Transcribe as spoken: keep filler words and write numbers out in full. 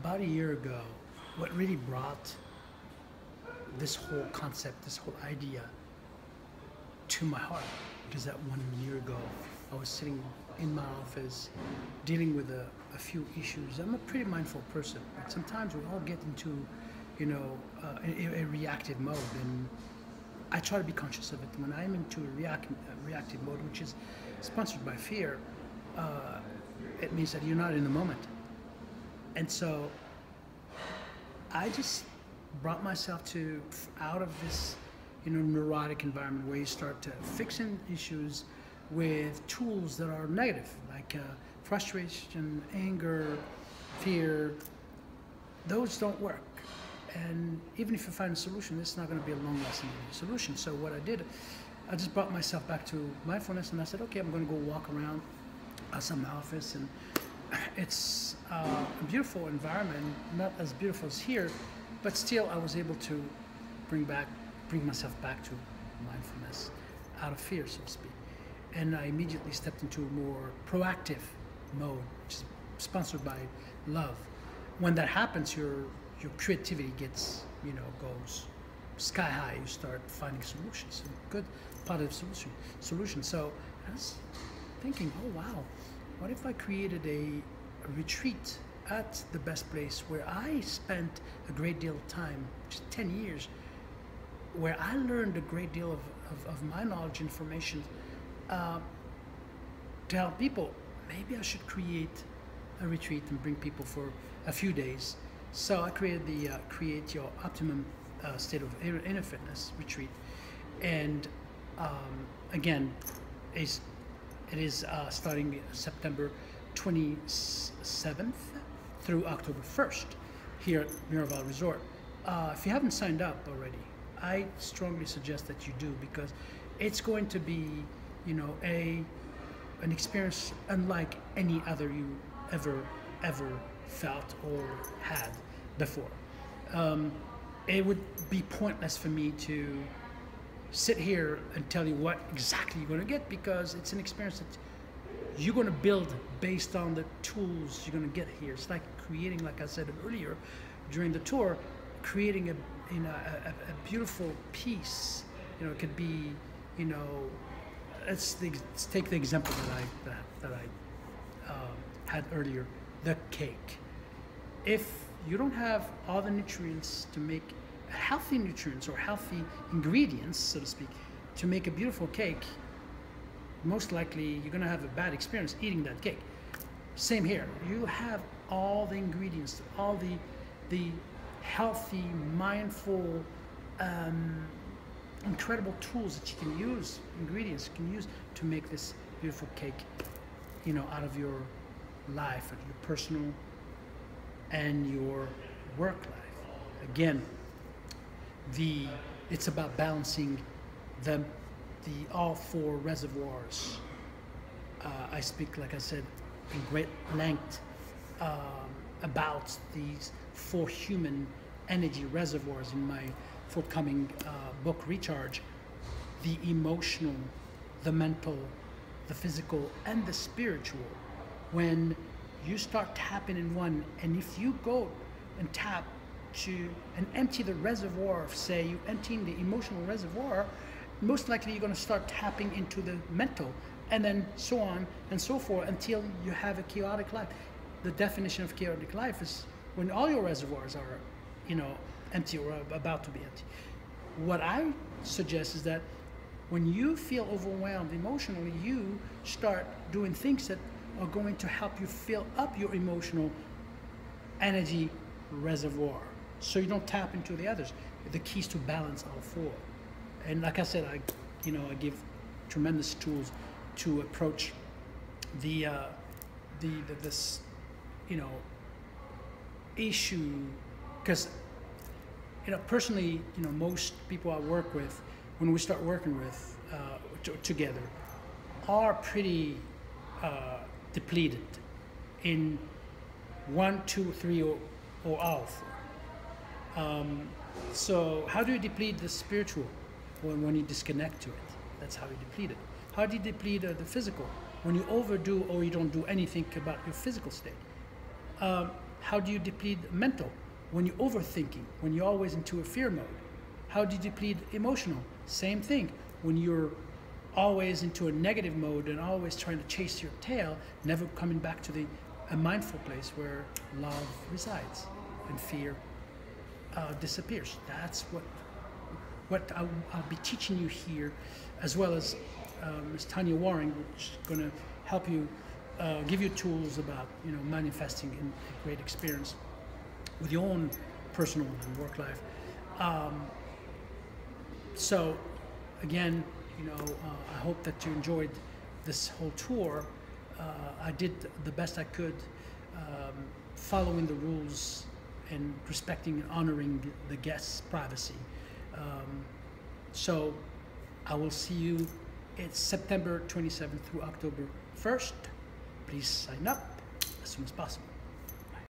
about a year ago, what really brought this whole concept, this whole idea to my heart, because that one year ago, I was sitting in my office dealing with a, a few issues. I'm a pretty mindful person, but sometimes we all get into, you know, uh, a, a reactive mode, and I try to be conscious of it. When I'm into a, react, a reactive mode, which is sponsored by fear, uh, it means that you're not in the moment. And so I just brought myself to out of this, you know, neurotic environment where you start to fixing issues with tools that are negative, like uh, frustration, anger, fear. Those don't work. And even if you find a solution, it's not going to be a long-lasting solution. So what I did, I just brought myself back to mindfulness, and I said, okay, I'm going to go walk around outside my office, and it's uh, a beautiful environment, not as beautiful as here, but still I was able to bring back, bring myself back to mindfulness out of fear, so to speak. And I immediately stepped into a more proactive mode, which is sponsored by love. When that happens, your your creativity gets, you know, goes sky high. You start finding solutions, good, positive solution. Solution. So I was thinking, oh wow, what if I created a, a retreat at the best place where I spent a great deal of time, just ten years, where I learned a great deal of, of, of my knowledge, information, uh, to help people. Maybe I should create a retreat and bring people for a few days. So I created the uh, Create Your Optimum uh, State of Inner Fitness retreat. And um, again, is it is uh, starting September twenty-seventh through October first here at Miraval Resort. Uh, if you haven't signed up already, I strongly suggest that you do, because it's going to be, you know, a an experience unlike any other you ever ever felt or had before. Um, it would be pointless for me to sit here and tell you what exactly you're going to get, because it's an experience that you're going to build based on the tools you're going to get here. It's like creating, like I said earlier during the tour, creating a, you know, a, a beautiful piece. You know, it could be, you know, let's, the, let's take the example that I that, that I um, had earlier, the cake. If you don't have all the nutrients to make healthy nutrients or healthy ingredients, so to speak, to make a beautiful cake, most likely you're going to have a bad experience eating that cake. Same here. You have all the ingredients, all the the healthy, mindful, um, incredible tools that you can use, ingredients you can use to make this beautiful cake, you know, out of your life, your personal and your work life. Again, the it's about balancing the the all four reservoirs. Uh, I speak, like I said, in great length um, about these four human energy reservoirs in my forthcoming uh, book, Recharge: the emotional, the mental, the physical, and the spiritual. When you start tapping in one, and if you go and tap to and empty the reservoir, say you emptying the emotional reservoir, most likely you're going to start tapping into the mental, and then so on and so forth until you have a chaotic life. The definition of chaotic life is when all your reservoirs are, you know, empty or about to be empty. What I suggest is that when you feel overwhelmed emotionally, you start doing things that are going to help you fill up your emotional energy reservoir, so you don't tap into the others. The key is to balance all four. And like I said, I, you know, I give tremendous tools to approach the, uh, the, the this, you know, issue, because, you know, personally, you know, most people I work with, when we start working with uh, t together, are pretty uh, depleted in one, two, three, or, or all four. Um, so how do you deplete the spiritual? When, when you disconnect to it, that's how you deplete it. How do you deplete uh, the physical? When you overdo or you don't do anything about your physical state. Um, How do you deplete mental? When you're overthinking, when you're always into a fear mode. How do you deplete emotional? Same thing. When you're always into a negative mode and always trying to chase your tail, never coming back to the a mindful place where love resides and fear uh, disappears. That's what what I'll, I'll be teaching you here, as well as uh, Miz Tanya Waring, which is going to help you, uh, give you tools about you know manifesting in a great experience with your own personal and work life. Um, so, again, you know, uh, I hope that you enjoyed this whole tour. Uh, I did the best I could, um, following the rules and respecting and honoring the guests' privacy. Um, so I will see you. It's September twenty-seventh through October first. Please sign up as soon as possible.